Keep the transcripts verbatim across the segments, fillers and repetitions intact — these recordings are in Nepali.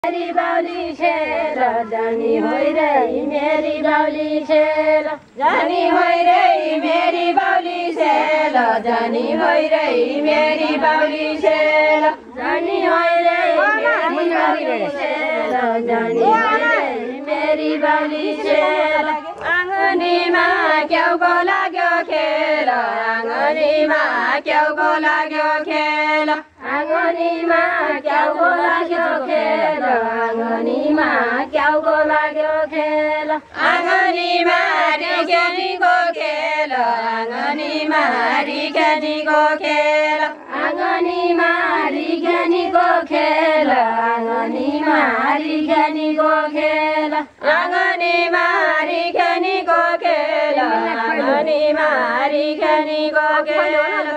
मेरी बाउली छेल जानी होइ रे मेरी बाउली छेल जानी होइ रे मेरी बाउली छेल जानी होइ रे मेरी बाउली छेल जानी होइ रे मेरी बाउली छेल जानी होइ रे मेरी बाउली छेल आँगनीमा क्याउको लाग्यो खेल आँगनीमा क्याउको लाग्यो खेल आँगनीमा क्याउको लाग्यो खेल आँगनीमा क्याउको लाग्यो खेल आँगनीमा रिखेनीको खेल आँगनीमा रिखेनीको खेल आँगनीमा रिखेनीको खेल आँगनीमा रिखेनीको खेल आँगनीमा रिखेनीको खेल आँगनीमा रिखेनीको खेल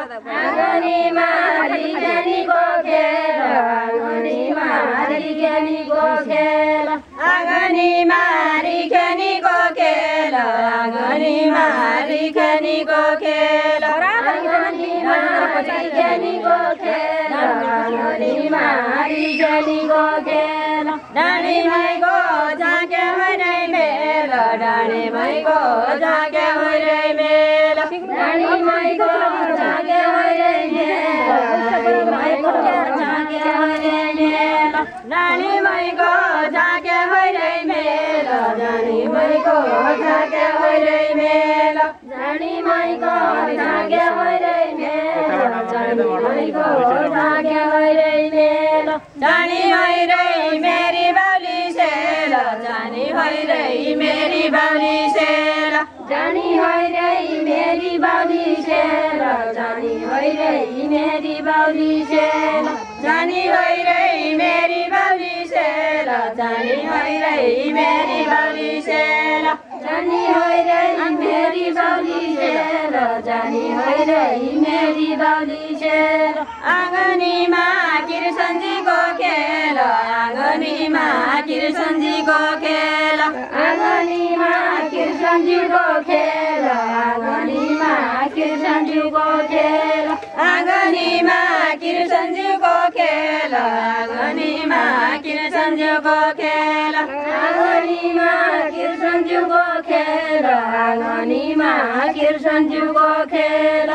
आँगनीमा रिखेनीको खेल आँगनीमा रिखेनीको खेल आँगनीमा रिखेनीको खेल आँगनीमा रिखेनीको खेल आँगनीमा रिखेनीको खेल आँगनीमा रिखेनीको खेल डाँडी माइको झाँके होइ रे मेल डाँडी माइको झाँके होइ रे मेल डाँडी माइको झाँके होइ रे मेल डाँडी माइको झाँके होइ रे मेल डाँडी माइको झाँके होइ रे मेल डाँडी माइको झाँके होइ रे मेल डाँडी माइको झाँके होइ रे मेल डाँडी माइको झाँके होइ रे मेल डाँडी होइ रे मेरी बाउली छेल जानी होइ रे मेरी बाउली छेल जानी होइ रे मेरी बाउली छेल जानी होइ रे मेरी बाउली छेल जानी होइ रे मेरी बाउली छेल जानी होइ रे मेरी बाउली छेल जानी होइ रे मेरी बाउली छेल जानी होइ रे मेरी बाउली छेल आँगनीमा कृष्णजीको खेल आँगनीमा कृष्णजीको खेल आँगनीमा कृष्णजीको खेल आँगनीमा कृष्णजीको खेल आँगनीमा कृष्णजीको खेल आँगनीमा कृष्णजीको खेल आँगनीमा कृष्णजीको खेल आँगनीमा कृष्णजीको खेल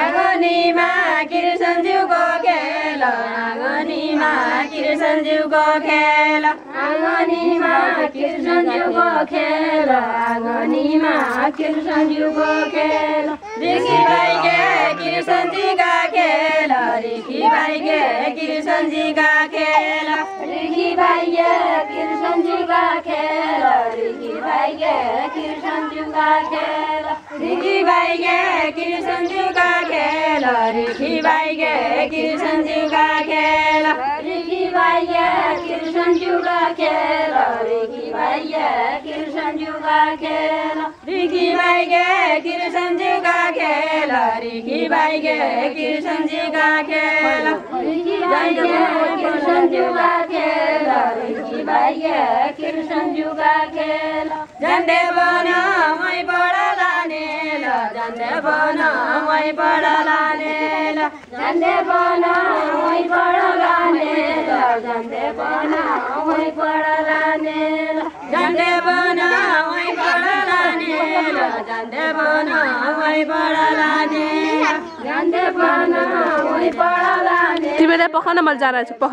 आँगनीमा कृष्णजीको खेल आँगनीमा कृष्णजीको खेल आँगनीमा कृष्णजीको खेल आँगनीमा कृष्णजीको खेल ऋषि भाइके कृष्णजीका खेल ऋषि भाइके कृष्णजीका खेल ऋषि भाइके कृष्णजीका खेल ऋषि भाइके कृष्णजीका खेल ऋषि भाइके कृष्णजीका खेल ऋषि भाइके कृष्णजीका खेल ऋषि भाइके कृष्णजीका खेल ऋषि भाइके कृष्णजीका खेल ऋषि भाइके कृष्णजीका खेल ऋषि भाइके कृष्णजीका खेल ऋषि भाइके कृष्णजीका खेल ऋषि भाइके कृष्णजीका खेल जान्दै बन मै बडा लानेल जान्दै बन मै बडा लानेल जान्दै बन मै बडा लानेल जान्दै बन मै बडा लानेल जान्दै बन मै बडा लानेल जान्दै बन मै बडा लानेल जान्दै बन मै बडा लानेल तिमीले पख न मैले जारा छु पख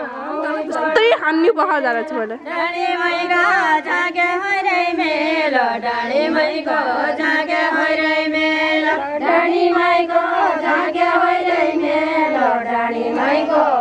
त्यही हान्नी पख जारा छु मैले डाँडी माइको झाँके होइ रे मेल डाँडी माइको झाँके होइ रे मेल डाँडी माइको झाँके होइ रे मेल डाँडी माइको